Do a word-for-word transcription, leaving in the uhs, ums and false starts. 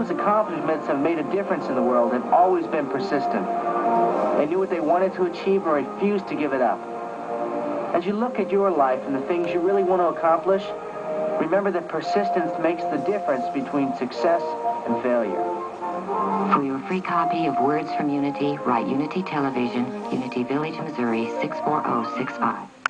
whose accomplishments have made a difference in the world have always been persistent. They knew what they wanted to achieve and refused to give it up. As you look at your life and the things you really want to accomplish, remember that persistence makes the difference between success and failure. For your free copy of Words from Unity, write Unity Television, Unity Village, Missouri, six four zero six five.